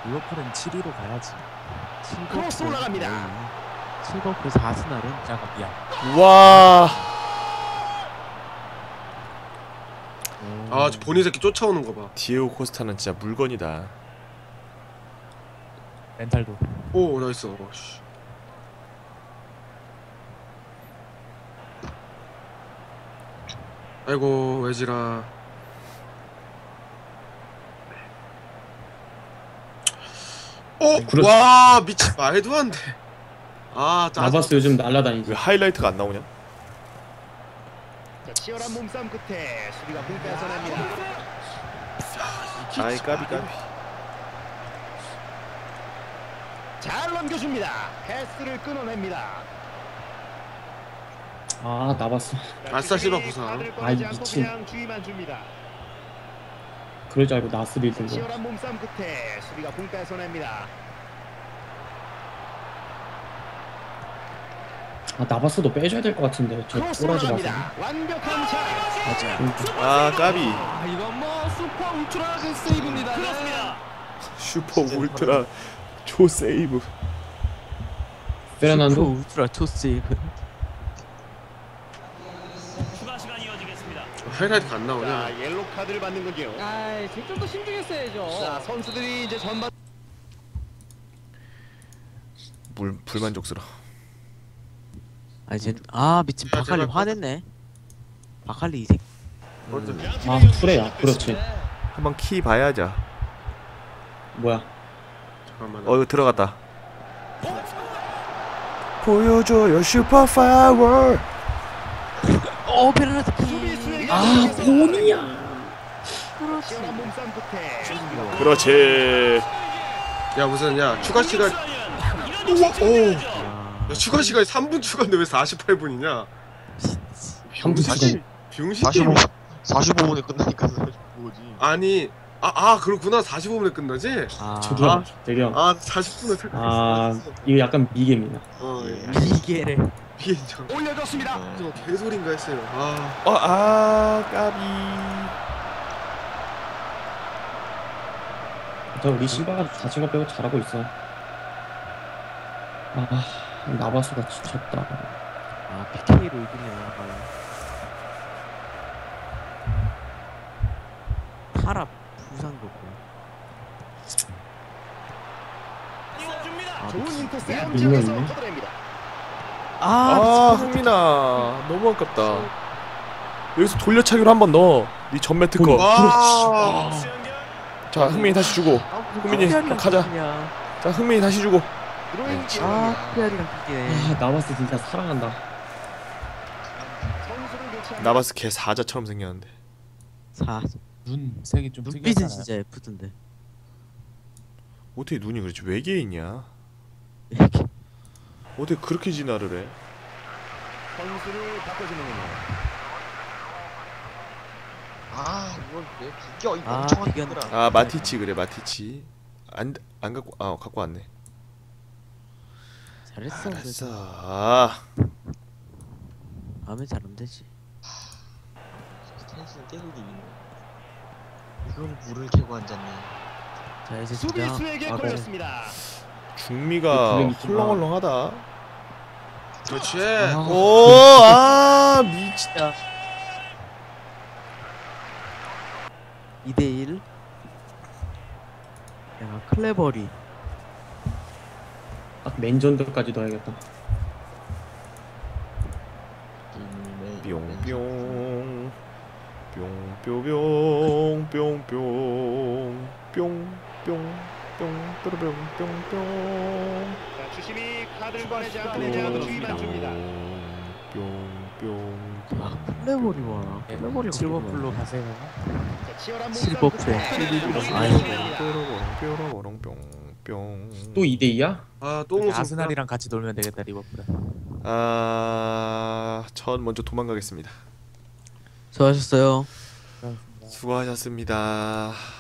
리버풀은 7위로 가야지. 크로스 올라갑니다. 7번 그래서 아스날은 짱이야. 와. 아, 저 보니 새끼 쫓아오는 거 봐. 디에고 코스타는 진짜 물건이다. 멘탈도. 오, 나이스. 어, 씨. 아이고, 외지라. 그렇지. 와, 미친 말도 안 돼. 아, 짜증. 나바스 요즘 날라다니지. 왜 하이라이트가 안 나오냐? 자, 치열한 몸싸움 끝에 수비가 공 뺏어냅니다. 아이 까비 까비. 잘 넘겨줍니다. 패스를 끊어냅니다. 아 나바스. 아싸, 씨발 부상. 아이, 미친. 그냥 주의만 줍니다. 그럴 줄 알고 나스를 들고. 치열한 몸싸움 끝에 수비가 공 뺏어냅니다. 아 나바스도 빼줘야 될 것 같은데 저 크로스 꼬라지 봐서. 올라갑니다. 완벽한 차. 아 까비. 아 이건 뭐 슈퍼 울트라 그 세이브입니다. 그렇습니다. 슈퍼 울트라 초 세이브. 슈퍼 페르난도. 울트라 초 세이브. 추가 시간 이어지겠습니다. 하이라이트가 안 나오냐? 자, 옐로 카드를 받는군요. 아이, 좀더 신중했어야죠. 자, 선수들이 이제 전반 불만족스러워. 아 이제 미친 바칼리 제발. 화냈네. 바칼리 이 새끼. 아 투레야. 그렇지. 한번 키 봐야죠. 뭐야? 잠깐만. 이거 들어갔다. 보여줘요 슈퍼 파워. 페널티. 본이야. 치열한 몸싸움 끝에 그렇지. 야, 무슨, 야, 추가 시간. 오! 야, 추가 시간이 3분 추가인데 왜 48분이냐? 3분 사실 병신 45분에 끝나니까 뭐지? 아니, 그렇구나. 45분에 끝나지? 저기요. 저기요. 40분에 생각했어. 이거 약간 미개입니다. 이게를. 비인정. 올려줬습니다. 저 개소리인가 했어요. 까비. 우리 실바가 자신감 빼고 잘하고 있어. 나바스가 지쳤다. PK로 이기네요. 타라 부상도 없고. 좋은 인터셉 있네, 지역에서 있네. 걷어냅니다. 흥민아 너무 아깝다. 여기서 돌려차기로 한 번 넣어. 네 전매 특허. 와. 자 흥민이 다시 주고. 흥민이 가자. 자 흥민이 다시 주고. 드로잉 PR이랑 PK. 나바스 진짜 사랑한다. 선수를 교체합니다. 나바스 개 사자처럼 생겼는데. 눈 색이 좀 눈빛은 특이하잖아요. 진짜 예쁘던데. 어떻게 눈이 그렇지 외계인이야? 어떻게 그렇게 진화를 해? 선수를 바꿔주는군요. 이걸 왜 비겨? 이 멍청한 비견. 놈들아. 마티치 그래 마티치. 안 갖고 왔네. 잘했어. 알았어. 다음에 잘하면 되지. 스탠스는 계속 이기네. 이걸 물을 캐고 앉았네. 자 이제 수비수에게 그래. 걸렸습니다. 중미가 블랙 있지만. 헐렁헐렁하다. 그렇지. 미친다. 2대1. 야 클레버리. 맨전더까지 넣어야겠다. 뿅뿅 뿅뿅뿅 뿅뿅 뿅뿅 뿅뿅뿅뿅뿅 자, 주심이 카드를 꺼내지 않고 내지하고 주의만 줍니다. 뿅뿅. 클레버리 와. 클레버리 실버풀로 가세요. 자, 치열한 실버 몸싸움 프로. 끝에 아이고. 뾰로롱 뿅뿅. 또 2대2야? 또 무슨 아스날이랑 같이 놀면 되겠다 리버풀은. 전 먼저 도망가겠습니다. 수고하셨어요. 수고하셨습니다.